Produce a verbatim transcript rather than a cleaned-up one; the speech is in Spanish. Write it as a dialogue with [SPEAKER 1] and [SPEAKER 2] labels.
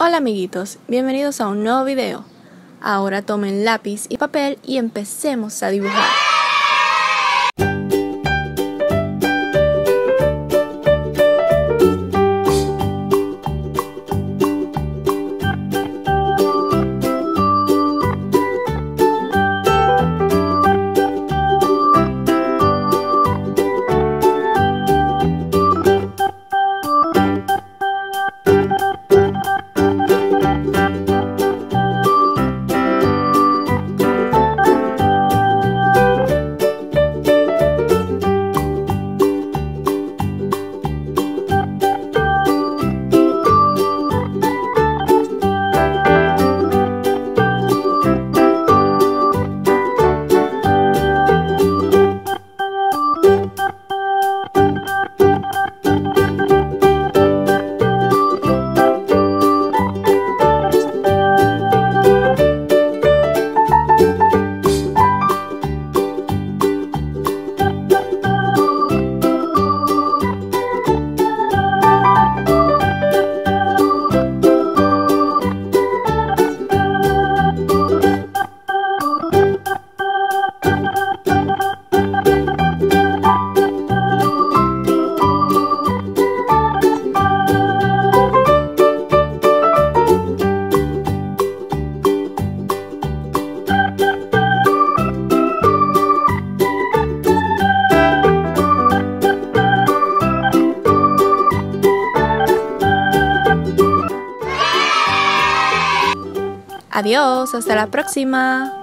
[SPEAKER 1] Hola amiguitos, bienvenidos a un nuevo video. Ahora tomen lápiz y papel y empecemos a dibujar. Adiós, hasta la próxima.